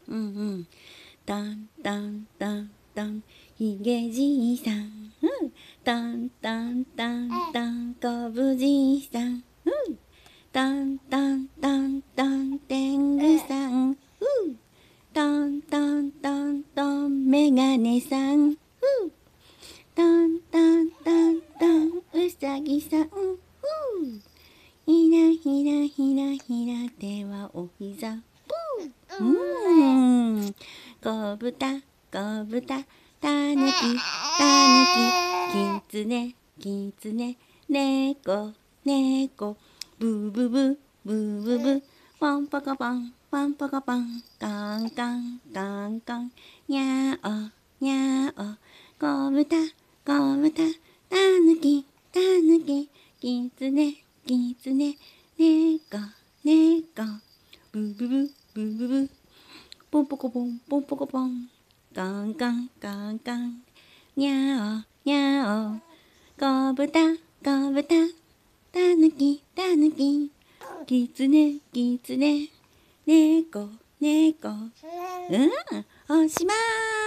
うんうん。タンタンタンタン、ひげじいさん。うん。タンタンタンタン、こぶじいさん。うん。タンタンタンタン、てんぐさん。うん。タンタンタンタン、メガネさん。うん。タンタンタンタン、うさぎさん。うん。ひらひらひらひら、手はおひざ。こぶた、こぶた、たぬき、たぬき、きつね、きつね、ねこ、ねこ、ブブブ、ブブブ、ポンポコポン、ポンポコポン、カンカン、カンカン、にゃお、にゃお、こぶた、こぶた、たぬき、たぬき、きつね、きつね、ねこ、ねこ、ブブブ、ブブブ、ポンポコポン、ポンポコポン。カンカン、カンカン。にゃお、にゃお。こぶた、こぶた。たぬき、たぬき。きつね、きつね。ねこ、ねこ。うん、おしまい。